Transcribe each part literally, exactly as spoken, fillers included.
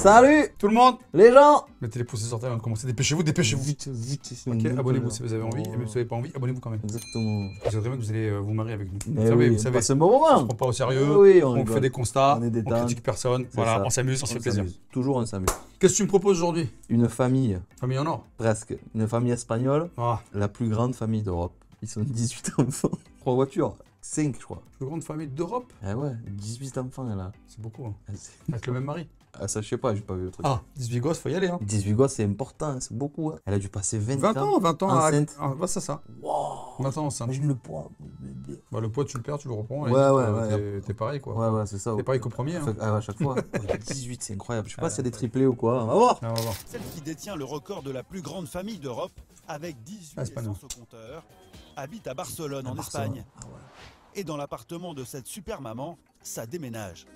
Salut tout le monde. les gens. Mettez les pouces sur terre avant de commencer. Dépêchez-vous, dépêchez-vous. Vite, vite. Ok, abonnez-vous si vous avez envie. Et même si vous n'avez pas envie, abonnez-vous quand même. Exactement. Vous savez bien que vous allez euh, vous marier avec nous. Mais vous savez, oui, vous savez. passe un bon On moment. se prend pas au sérieux. Oui, on on rigole. fait des constats. On est On détente. critique personne. C'est Voilà, ça. on s'amuse, on se fait plaisir. s'amuse. Toujours on s'amuse. Qu'est-ce que tu me proposes aujourd'hui? Une famille, Famille en or. presque. Une famille espagnole, Ah, la plus grande famille d'Europe. Ils sont dix-huit enfants. Trois voitures. cinq, je crois. plus grande famille d'Europe. Ah ouais, dix-huit enfants, elle a. C'est beaucoup. Hein. Ah, c'est- Avec le même mari. Ah, ça, je sais pas, j'ai pas vu le truc. Ah, dix-huit gosses, faut y aller. Hein. dix-huit gosses, c'est important, hein, c'est beaucoup. Hein. Elle a dû passer vingt, vingt ans, vingt ans. à- enceinte. Ah, bah, c'est ça. Wow. vingt ans enceinte. Imagine le poids. mon bébé. Bah, le poids, tu le perds, tu le reprends. et Ouais, ouais, t'es- ouais. t'es- T'es pareil, quoi. Ouais, ouais, c'est ça. T'es pareil qu'au premier. Hein. Fait- ah, à chaque fois. dix-huit, c'est incroyable. Je sais pas s'il y a des triplés ou quoi. On va voir. Ah, on va voir. Celle qui détient le record de la plus grande famille d'Europe, avec dix-huit Ah, espagnol. naissances au compteur, habite à Barcelone, À en Barcelone. Espagne. Ah ouais. Et dans l'appartement de cette super maman, ça déménage.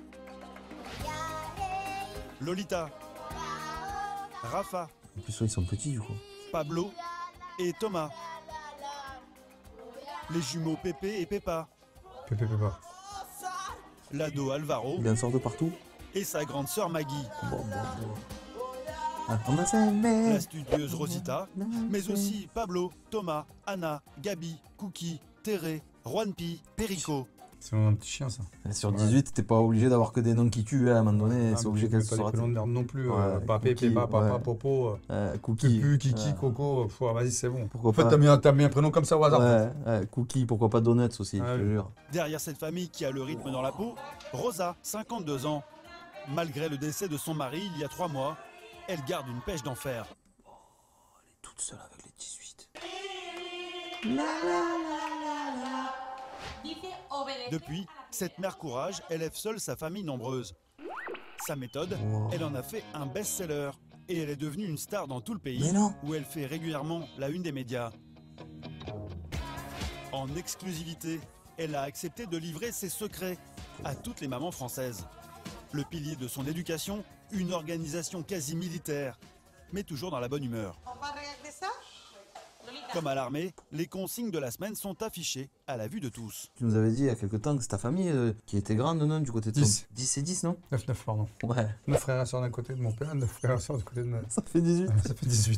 Lolita, Rafa, En plus, ouais, ils sont petits, du coup. Pablo et Thomas. Les jumeaux Pépé et Peppa. Pépé, pépé. L'ado Alvaro Il en sort de partout. et sa grande sœur Maggie. Bon, bon, bon. Ah, on va s'aimer. La studieuse Rosita, mais aussi Pablo, Thomas, Anna, Gabi, Cookie, Terré, Juanpi, Perico. C'est un petit chien, ça. Sur dix-huit, t'es pas obligé d'avoir que des noms qui tuent, hein, à un moment donné. Ah, c'est mais obligé tu qu'elles mets pas soient des prénoms de merde non plus. Ouais, euh, Papé, Cookie, Pépa, Papa, ouais. Popo, euh, euh, Cookie. Pupu, Kiki, Ouais. Coco. Pff, ouais, vas-y, c'est bon. Pourquoi En fait, pas. t'as mis, un- t'as mis un prénom comme ça au hasard. Ouais, ouais, Cookie, pourquoi pas Donuts aussi, Ah je te oui. jure. Derrière cette famille qui a le rythme dans la peau, Rosa, cinquante-deux ans. Malgré le décès de son mari il y a trois mois, elle garde une pêche d'enfer. Toute seule avec les dix-huit. Depuis, cette mère courage élève seule sa famille nombreuse. Sa méthode, Wow. elle en a fait un best-seller et elle est devenue une star dans tout le pays Mais non. où elle fait régulièrement la une des médias. En exclusivité, elle a accepté de livrer ses secrets à toutes les mamans françaises. Le pilier de son éducation, une organisation quasi militaire, mais toujours dans la bonne humeur. On va regarder ça. Comme à l'armée, les consignes de la semaine sont affichées à la vue de tous. Tu nous avais dit il y a quelques temps que c'est ta famille euh, qui était grande, non, du côté de ton... dix. dix et dix, non? neuf, neuf, pardon. Ouais. neuf frères et sœurs d'un côté de mon père, neuf frères et sœurs du côté de ma... Ça fait dix-huit. Ça fait dix-huit.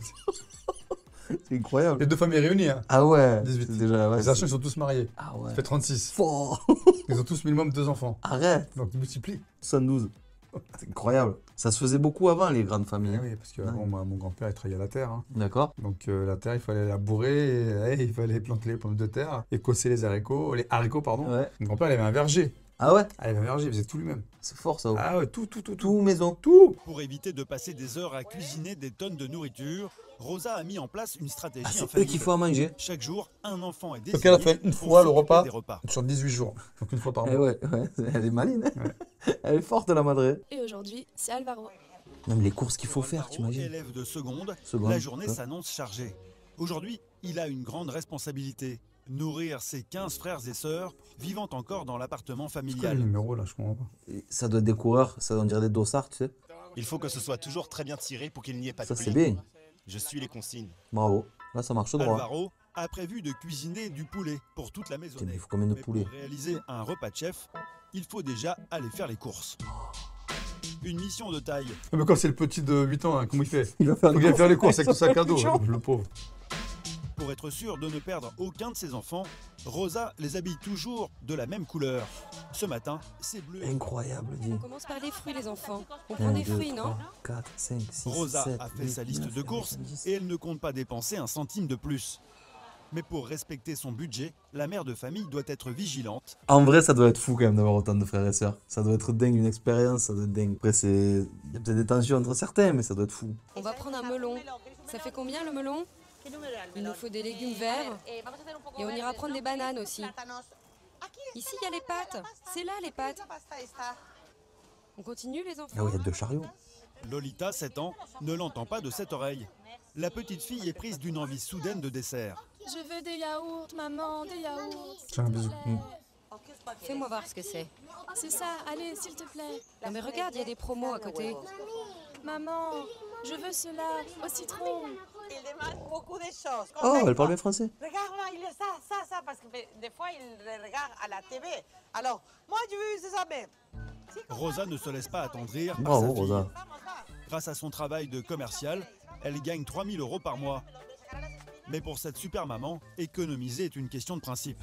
C'est incroyable. Les deux familles réunies, hein. Ah ouais. dix-huit. C'est déjà, ouais. Les c'est- achats, ils sont tous mariés. Ah ouais. Ça fait trente-six. Fort. Ils ont tous minimum deux enfants. Arrête. Donc, multiplie. soixante-douze. C'est incroyable. Ça se faisait beaucoup avant, les grandes familles. Eh hein. oui, parce que avant, moi, mon grand-père, il travaillait à la terre. Hein. D'accord. Donc, euh, la terre, il fallait la bourrer, et, eh, il fallait planter les pommes de terre, et cosser les haricots, les haricots, pardon. Ouais. Mon grand-père, il avait un verger. Ah ouais. Ah, il avait un verger, il faisait tout lui-même. C'est fort, ça. Ah ouais, tout, tout, tout, tout. Tout maison. Tout. Pour éviter de passer des heures à cuisiner des tonnes de nourriture, Rosa a mis en place une stratégie Ah, c'est eux infaillible. qu'il faut à manger. Chaque jour, un enfant est désigné Donc, elle a fait une pour fois le s'occuper repas. des repas. Sur dix-huit jours. Donc, une fois par Eh mois. ouais, ouais, elle est maline. hein. Elle est forte, la madré. Et aujourd'hui, c'est Alvaro. Même les courses qu'il faut faire, Alvaro, t'imagines. élève de seconde, Seconde, la journée ouais. s'annonce chargée. Aujourd'hui, il a une grande responsabilité. Nourrir ses quinze frères et sœurs vivant encore dans l'appartement C'est quoi le familial. numéro, là? Je comprends pas. Et ça doit être des coureurs, ça on dirait des dossards, tu sais. Il faut que ce soit toujours très bien tiré pour qu'il n'y ait pas Ça, de c'est plis. bien. Je suis les consignes. Bravo. Là, ça marche droit. Alvaro a prévu de cuisiner du poulet pour toute la maison. Putain, mais il faut combien de Mais poulets? pour réaliser un repas de chef, il faut déjà aller faire les courses. Une mission de taille. Ah, mais quand c'est le petit de huit ans, hein, comment il fait? Il va faire Faut qu'il aille faire les courses avec tout sac à dos, le pauvre. Pour être sûr de ne perdre aucun de ses enfants, Rosa les habille toujours de la même couleur. Ce matin, c'est bleu. Incroyable, dis. On commence par les fruits, les enfants. On un, prend des deux, fruits, non? trois, quatre, cinq, six, Rosa sept, a fait huit, sa liste neuf, de courses dix. et elle ne compte pas dépenser un centime de plus. Mais pour respecter son budget, la mère de famille doit être vigilante. En vrai, ça doit être fou quand même d'avoir autant de frères et sœurs. Ça doit être dingue, une expérience, ça doit être dingue. Après, c'est. Il y a peut-être des tensions entre certains, mais ça doit être fou. On va prendre un melon. Ça fait combien le melon? Il nous faut des légumes verts. Et on ira prendre des bananes aussi. Ici, il y a les pâtes. C'est là, les pâtes. On continue, les enfants? Ah oui, il y a deux chariots. Lolita, sept ans, ne l'entend pas de cette oreille. La petite fille est prise d'une envie soudaine de dessert. Je veux des yaourts, maman, des yaourts. s'il Tiens, un te bisou. plaît. Mm. Fais-moi voir ce que c'est. C'est ça, allez, s'il te plaît. Non mais regarde, il y a des promos à côté. Maman, je veux cela, au citron. Il demande beaucoup de choses. Oh, elle parle bien français. Regarde, il est ça, ça, ça, parce que des fois, il regarde à la T V. Alors, moi, je veux ça même. Rosa ne se laisse pas attendrir par Bravo, sa fille. Rosa. Grâce à son travail de commercial, elle gagne trois mille euros par mois. Mais pour cette super maman, économiser est une question de principe.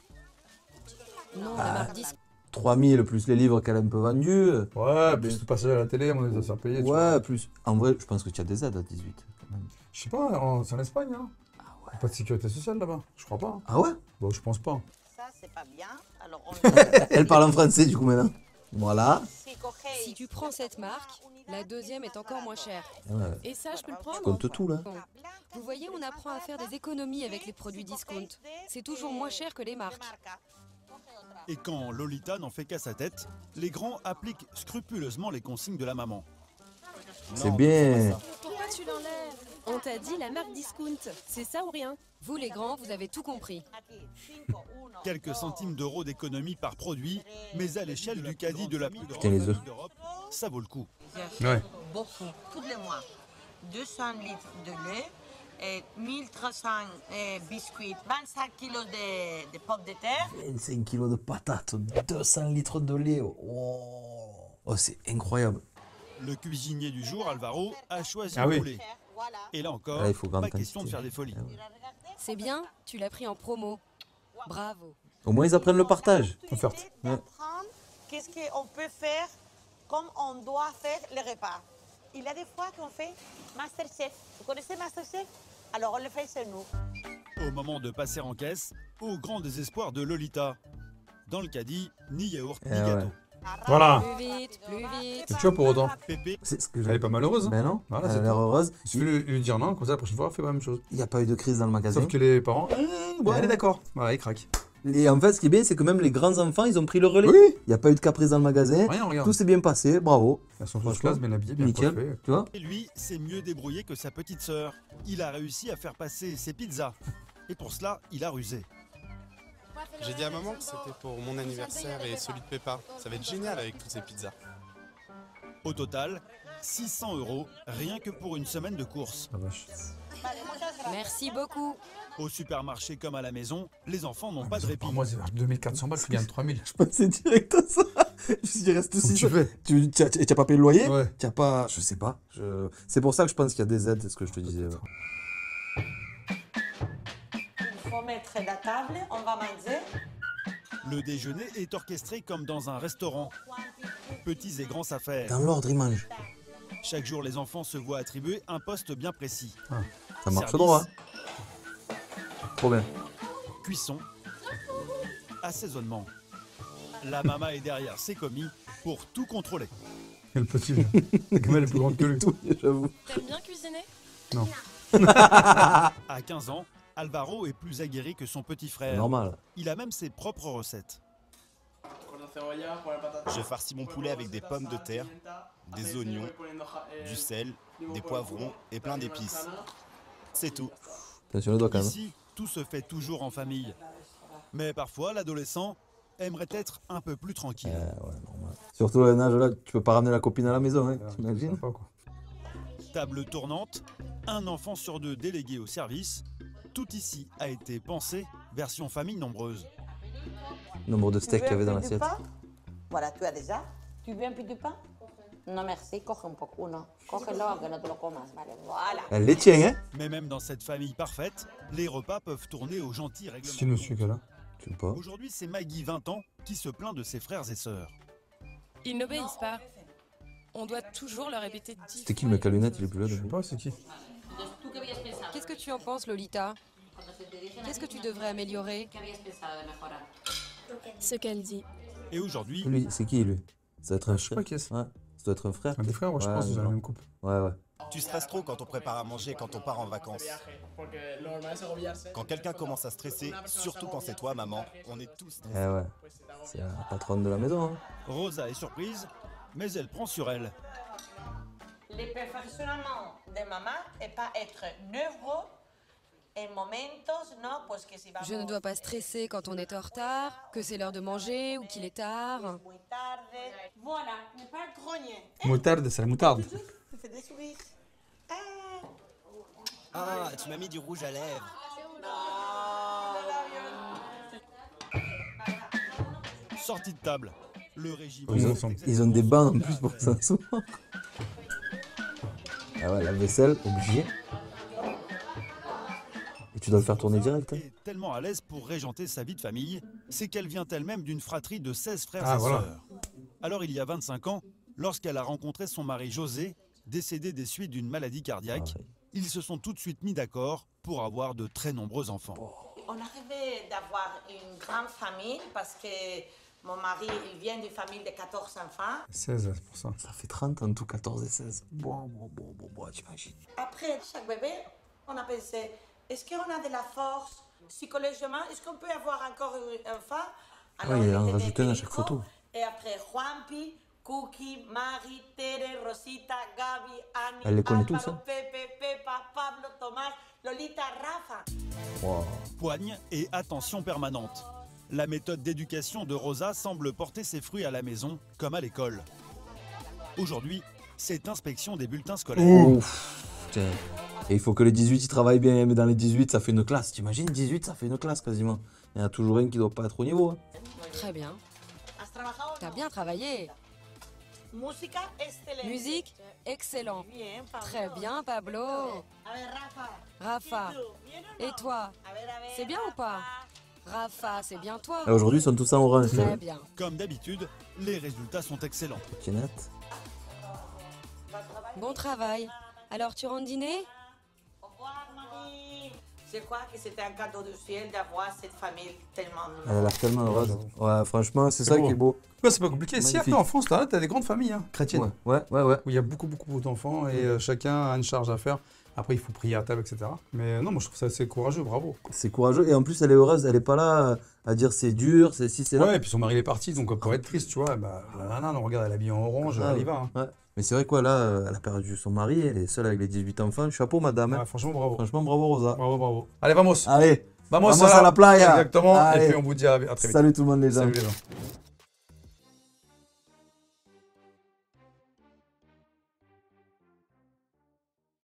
Non, la marque Discount. trois mille plus les livres qu'elle a un peu vendus. Ouais, plus le passage à la télé, on les a fait payer. tu Ouais, vois. plus. En vrai, je pense que tu as des aides à dix-huit. Quand même. Je sais pas, en- c'est en Espagne, hein. Ah ouais. Pas de sécurité sociale là-bas, je crois pas. Ah ouais? Bon, je pense pas. Ça, c'est pas bien. Alors, on Elle parle en français du coup maintenant. Voilà. Si tu prends cette marque, la deuxième est encore moins chère. Ouais. Et ça, je peux le prendre? Compte tout là. Bon. Vous voyez, on apprend à faire des économies avec les produits discount. C'est toujours moins cher que les marques. Et quand Lolita n'en fait qu'à sa tête, les grands appliquent scrupuleusement les consignes de la maman. C'est Non, bien. pas ça. Pourquoi tu l'enlèves? On t'a dit la marque Discount. C'est ça ou rien? Vous les grands, vous avez tout compris. Quelques centimes d'euros d'économie par produit, mais à l'échelle du caddie de la plus grande Putain, les œufs. famille d'Europe, ça vaut le coup. Ouais. Beaucoup, tous les mois. deux cents litres de lait, et mille trois cents euh, biscuits, vingt-cinq kilos de, de pommes de terre. vingt-cinq kilos de patates, deux cents litres de lait. Oh, oh c'est incroyable. Le cuisinier du jour, Alvaro, a choisi Ah le oui. poulet. Voilà. Et là encore, Ah, il faut grande pas question de quantité. faire des folies. Ah ouais. C'est bien, tu l'as pris en promo. Bravo. Au moins ils apprennent le partage. Offerte. Ouais. D'apprendre qu'est-ce qu'on peut faire comme on doit faire les repas. Il y a des fois qu'on fait Masterchef. Vous connaissez Masterchef? Alors on le fait chez nous. Au moment de passer en caisse, au grand désespoir de Lolita. Dans le caddie, ni yaourt, ni Eh gâteau. ouais. Voilà. Plus vite, plus vite. Et tu vois pour autant. Pépé, C'est ce que Elle est pas malheureuse. Hein. Ben non, Voilà, elle c'est a l'air tout. heureuse. Il suffit de lui, lui dire non, comme ça la prochaine fois, on fait pas la même chose. Il n'y a pas eu de crise dans le magasin. Sauf que les parents, euh, bon, elle est d'accord. Voilà, ils craquent. Et en fait, ce qui est bien, c'est que même les grands enfants, ils ont pris le relais. Oui. Il n'y a pas eu de caprice dans le magasin. Rien, regarde. Tout s'est bien passé, bravo. Elles sont tous Franchement, classe, bien habillées, bien Nickel, coiffées. tu vois. et lui, s'est mieux débrouillé que sa petite sœur. Il a réussi à faire passer ses pizzas. Et pour cela, il a rusé. J'ai dit à maman que c'était pour mon anniversaire et celui de Peppa. Ça va être génial avec toutes ces pizzas. Au total, six cents euros, rien que pour une semaine de courses. La vache. Merci beaucoup. Au supermarché comme à la maison, les enfants n'ont pas de Par répit. mois, c'est vers deux mille quatre cents balles, tu gagnes trois mille. Je passais direct à ça. Je me suis dit, reste Comment aussi. tu fais? Tu tu as, tu as pas payé le loyer? Ouais. Tu as pas. Je sais pas. Je... C'est pour ça que je pense qu'il y a des aides, c'est ce que je te disais. ouais. Il faut mettre la table, on va manger. Le déjeuner est orchestré comme dans un restaurant. Petits et grands s'affaires. Dans l'ordre, ils mangent. Chaque jour, les enfants se voient attribuer un poste bien précis. Ça marche Service, droit. Trop bien. Cuisson, assaisonnement. La maman est derrière ses commis pour tout contrôler. Et le petit, la gamelle est plus grande que lui. Tout, j'avoue. T'aimes bien cuisiner? À quinze ans, Alvaro est plus aguerri que son petit C'est frère. normal. Il a même ses propres recettes. Je farcis mon poulet avec des pommes de terre, des oignons, du sel, des poivrons et plein d'épices. C'est tout. Attention le doigt quand même. Ici, tout se fait toujours en famille. Mais parfois, l'adolescent aimerait être un peu plus tranquille. Euh, ouais, normal. Surtout à un âge là, tu peux pas ramener la copine à la maison, hein, C'est t'imagines? sympa, quoi. Table tournante, un enfant sur deux délégué au service. Tout ici a été pensé version famille nombreuse. Nombre de Tu steaks veux qu'il y avait un dans peu de l'assiette. pain? Voilà, tu as déjà. Tu veux un peu de pain? No, merci, coge un poco, uno. Cógelo, aunque no te lo comas, vale, voilà. Elle les tient, hein? Mais même dans cette famille parfaite, les repas peuvent tourner aux gentils C'est qui le règlements. monsieur qu'elle a? Tu veux pas? Aujourd'hui, c'est Maggie, vingt ans, qui se plaint de ses frères et sœurs. Ils n'obéissent pas. On doit toujours leur répéter dix C'était qui fois le mec à les lunettes? Il est choses. plus là Je sais depuis. pas, c'est qui? Qu'est-ce que tu en penses, Lolita? Qu'est-ce que tu devrais améliorer? Ce qu'elle dit. Et aujourd'hui, Lui, c'est qui lui? Ça doit être un Je sais frère. pas qui c'est. Ouais. Ça doit être un frère. Un des frères, moi, je Ouais, pense, ils ont la genre. même coupe. Ouais, ouais. Tu stresses trop quand on prépare à manger, quand on part en vacances. Quand quelqu'un commence à stresser, surtout quand c'est toi, maman, on est tous Eh stressés. ouais. C'est la patronne de la maison. Hein. Rosa est surprise, mais elle prend sur elle. Le perfectionnement de maman n'est pas être nerveux en momentos, no, pues que si vamos Je ne dois pas stresser quand on est en retard, que c'est l'heure de manger ou qu'il est tard. muy tarde. Voilà, ne pas grogner. Moutarde, c'est la moutarde. Tu fais des sourires. Ah, tu m'as mis du rouge à lèvres. Sortie de table. Le régime. Ils ont- est Ils ont des bancs en plus pour ça. Ah ouais, la vaisselle, obligé. Et tu dois le faire tourner direct. Hein. Elle est tellement à l'aise pour régenter sa vie de famille, c'est qu'elle vient elle-même d'une fratrie de seize frères Ah, et voilà. sœurs. Alors il y a vingt-cinq ans, lorsqu'elle a rencontré son mari José, décédé des suites d'une maladie cardiaque, Ah ouais. ils se sont tout de suite mis d'accord pour avoir de très nombreux enfants. On a rêvé d'avoir une grande famille parce que mon mari, il vient d'une famille de quatorze enfants. seize, c'est pour ça. Ça fait trente en tout, quatorze et seize. Bon, bon, bon, bon, bon, t'imagines. Après chaque bébé, on a pensé, est-ce qu'on a de la force psychologiquement? Est-ce qu'on peut avoir encore un enfant? Ouais, il on en était rajoute un à des chaque hijos, photo. Et après, Juanpi, Cookie, Marie, Tere, Rosita, Gabi, Annie, Elle les connaît Álvaro, tous, hein. Pepe, Pepa, Pablo, Tomás, Lolita, Rafa. Wow. Poigne et attention permanente. La méthode d'éducation de Rosa semble porter ses fruits à la maison comme à l'école. Aujourd'hui, c'est inspection des bulletins scolaires. Ouf. Tiens. Et il faut que les dix-huit ils travaillent bien, mais dans les dix-huit ça fait une classe. T'imagines, dix-huit ça fait une classe quasiment. Il y en a toujours un qui doit pas être au niveau. Hein. Très bien. Has trabajado? T'as bien travaillé. Música excelente. Musique, excellent. Bien, Pablo. Très bien, Pablo. A ver, Rafa. Rafa. ¿Y tú? ¿Bien o Et no? toi? A ver, a ver, C'est bien ou pas? Rafa. Rafa, c'est bien toi. Et aujourd'hui ils sont tous en orange. Très bien. Comme d'habitude, les résultats sont excellents. C'est net. Bon travail. Alors tu rentres dîner? Au revoir, Marie. Je crois que c'était un cadeau du ciel d'avoir cette famille tellement... Elle a l'air tellement heureuse. Ouais, franchement, c'est ça beau. qui est beau. Ouais, c'est pas compliqué. Si Magnifique. après en France, t'as as des grandes familles hein, chrétiennes, Ouais, ouais, ouais. ouais. où il y a beaucoup, beaucoup, beaucoup d'enfants et euh, chacun a une charge à faire. Après, il faut prier à table, et cetera. Mais euh, non, moi je trouve ça assez courageux, bravo. C'est courageux. Et en plus, elle est heureuse. Elle est pas là à dire c'est dur, c'est si, c'est là. Ouais, et puis son mari il est parti, donc pour être triste, tu vois, bah, la nana, non, regarde, elle est habillée en orange, Ah, elle y va. Hein. ouais. Mais c'est vrai quoi, là, euh, elle a perdu son mari, elle est seule avec les dix-huit enfants. Chapeau, madame. hein. Ouais, franchement, bravo. Franchement, bravo, Rosa. Bravo, bravo. Allez, vamos. Allez, Vamos, vamos à la playa. Exactement. Allez. Et puis on vous dit à, à très vite. Salut tout le monde, les gens. Salut les gens.